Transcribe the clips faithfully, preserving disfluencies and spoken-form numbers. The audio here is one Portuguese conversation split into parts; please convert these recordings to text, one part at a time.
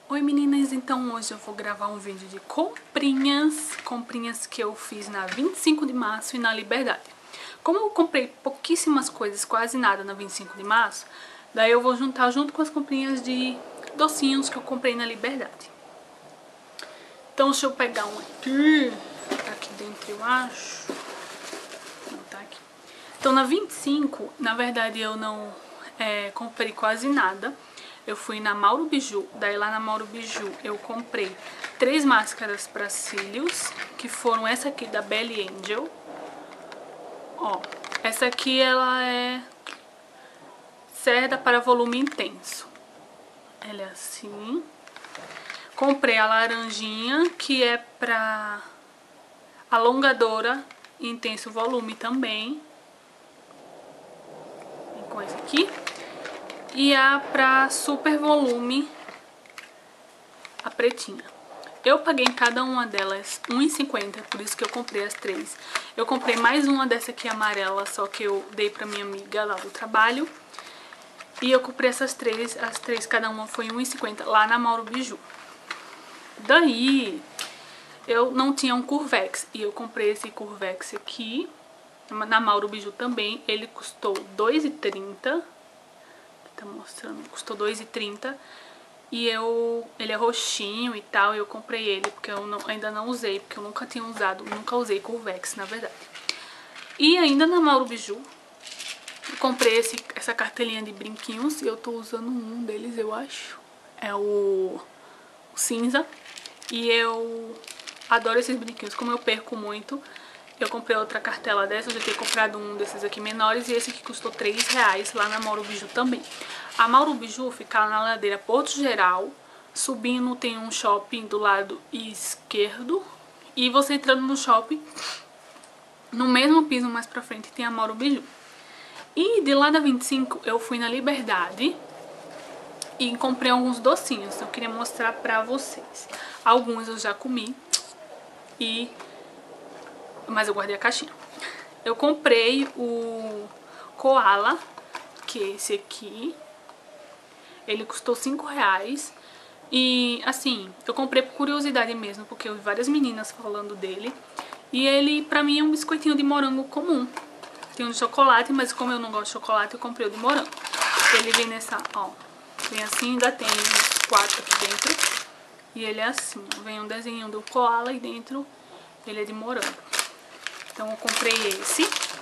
Oi meninas, então hoje eu vou gravar um vídeo de comprinhas, comprinhas que eu fiz na vinte e cinco de março e na Liberdade. Como eu comprei pouquíssimas coisas, quase nada na vinte e cinco de março, daí eu vou juntar junto com as comprinhas de docinhos que eu comprei na Liberdade. Então deixa eu pegar um aqui, aqui dentro eu acho, não tá aqui. Então na vinte e cinco, na verdade eu não é, comprei quase nada. Eu fui na Mauro Biju, daí lá na Mauro Biju eu comprei três máscaras para cílios, que foram essa aqui da Belly Angel. Ó, essa aqui ela é cerda para volume intenso. Ela é assim. Comprei a laranjinha, que é para alongadora e intenso volume também. Vem com essa aqui. E a pra super volume, a pretinha. Eu paguei em cada uma delas um real e cinquenta, por isso que eu comprei as três. Eu comprei mais uma dessa aqui amarela, só que eu dei pra minha amiga lá do trabalho. E eu comprei essas três, as três cada uma foi um real e cinquenta lá na Mauro Biju. Daí, eu não tinha um Curvex, e eu comprei esse Curvex aqui, na Mauro Biju também. Ele custou dois reais e trinta centavos. Tá mostrando, custou dois reais e trinta centavos. E eu, ele é roxinho e tal, e eu comprei ele porque eu não, ainda não usei, porque eu nunca tinha usado, nunca usei Curvex, na verdade. E ainda na Mauro Biju, eu comprei esse, essa cartelinha de brinquinhos, e eu tô usando um deles, eu acho. É o, o cinza. E eu adoro esses brinquinhos, como eu perco muito. Eu comprei outra cartela dessa, eu já tinha comprado um desses aqui menores, e esse aqui custou três reais lá na Mauro Biju também. A Mauro Biju fica na ladeira Porto Geral, subindo tem um shopping do lado esquerdo, e você entrando no shopping, no mesmo piso mais pra frente tem a Mauro Biju. E de lá da vinte e cinco eu fui na Liberdade e comprei alguns docinhos, eu queria mostrar pra vocês. Alguns eu já comi, e... mas eu guardei a caixinha. Eu comprei o Koala, que é esse aqui. Ele custou cinco reais. E assim, eu comprei por curiosidade mesmo, porque eu vi várias meninas falando dele. E ele, pra mim, é um biscoitinho de morango comum. Tem um de chocolate, mas como eu não gosto de chocolate, eu comprei o de morango. Ele vem nessa, ó, vem assim, ainda tem uns quatro aqui dentro. E ele é assim, ó, vem um desenho do Koala e dentro ele é de morango. Então eu comprei esse.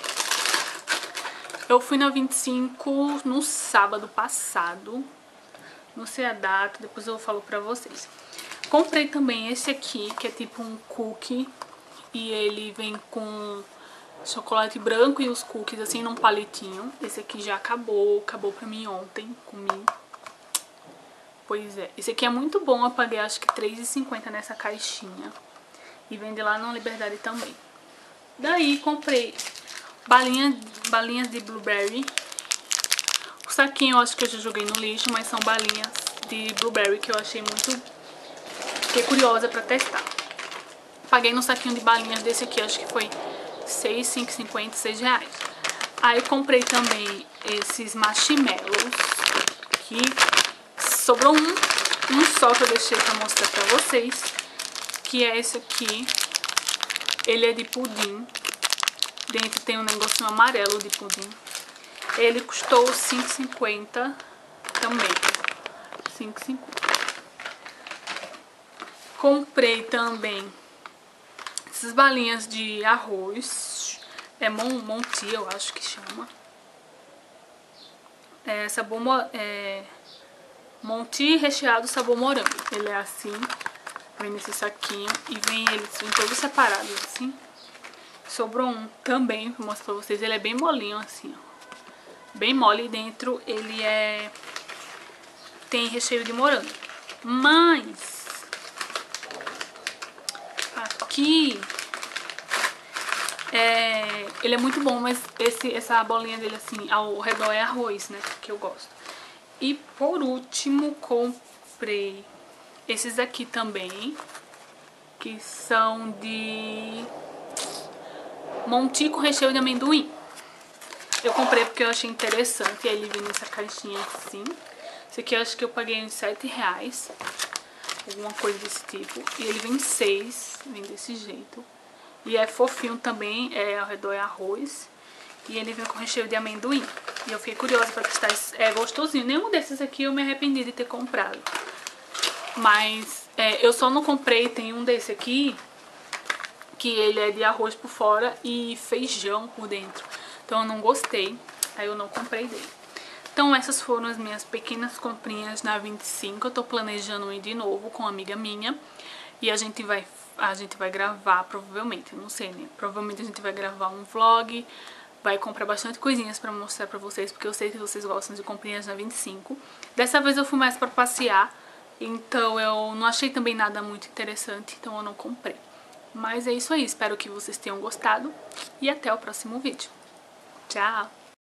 Eu fui na vinte e cinco no sábado passado. Não sei a data, depois eu falo pra vocês. Comprei também esse aqui, que é tipo um cookie. E ele vem com chocolate branco e os cookies assim num palitinho. Esse aqui já acabou, acabou pra mim ontem, comi. Pois é, esse aqui é muito bom, eu paguei acho que três reais e cinquenta centavos nessa caixinha. E vende lá na Liberdade também. Daí comprei balinha, balinhas de blueberry. O saquinho eu acho que eu já joguei no lixo, mas são balinhas de blueberry que eu achei muito... Fiquei curiosa pra testar. Paguei no saquinho de balinhas desse aqui, acho que foi seis, cinco e cinquenta, seis reais. Aí comprei também esses marshmallows, que sobrou um, um só que eu deixei pra mostrar pra vocês, que é esse aqui. Ele é de pudim. Dentro tem um negocinho amarelo de pudim. Ele custou cinco reais e cinquenta centavos também. cinco reais e cinquenta centavos. Comprei também essas balinhas de arroz. É Mon Monti, eu acho que chama. É sabor é, Monti recheado sabor morango. Ele é assim. Vem nesse saquinho e vem eles vem todos separados assim. Sobrou um também, vou mostrar pra vocês. Ele é bem molinho assim, ó. Bem mole, e dentro ele é... tem recheio de morango. Mas... aqui... É... ele é muito bom, mas esse, essa bolinha dele assim, ao redor é arroz, né? Que eu gosto. E por último, comprei... esses aqui também, que são de Monti com recheio de amendoim. Eu comprei porque eu achei interessante, e aí ele vem nessa caixinha assim. Esse aqui eu acho que eu paguei uns sete reais. alguma coisa desse tipo. E ele vem seis, vem desse jeito. E é fofinho também, é, ao redor é arroz. E ele vem com recheio de amendoim. E eu fiquei curiosa pra testar, é gostosinho. Nenhum desses aqui eu me arrependi de ter comprado. Mas é, eu só não comprei, tem um desse aqui, que ele é de arroz por fora e feijão por dentro. Então eu não gostei, aí eu não comprei dele. Então essas foram as minhas pequenas comprinhas na vinte e cinco. Eu tô planejando ir de novo com uma amiga minha. E a gente vai, a gente vai gravar, provavelmente, não sei, né? Provavelmente a gente vai gravar um vlog. Vai comprar bastante coisinhas pra mostrar pra vocês, porque eu sei que vocês gostam de comprinhas na vinte e cinco. Dessa vez eu fui mais pra passear, então eu não achei também nada muito interessante, então eu não comprei. Mas é isso aí, espero que vocês tenham gostado e até o próximo vídeo. Tchau!